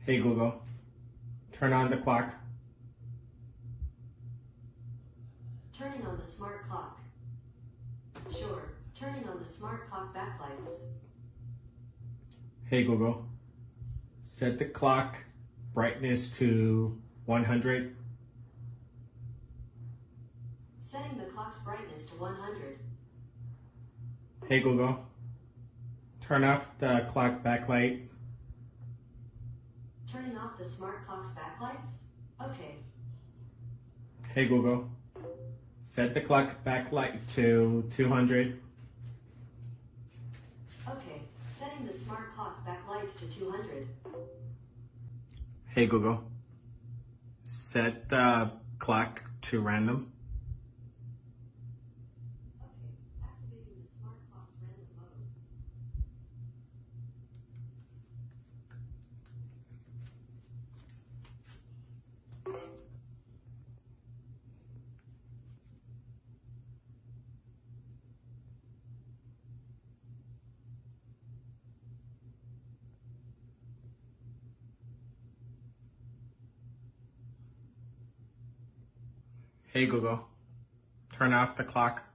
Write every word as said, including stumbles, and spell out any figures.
Hey Google, turn on the clock. Turning on the smart clock. Sure, turning on the smart clock backlights. Hey Google, set the clock brightness to one hundred. Setting the clock's brightness to one hundred. Hey Google, turn off the clock backlight. Turning off the smart clock's backlights? Okay. Hey Google, set the clock backlight to two hundred. Okay, setting the smart clock backlights to two hundred. Hey Google, set the clock to random. Okay, activating the smart clock's random mode. Hey Google, turn off the clock.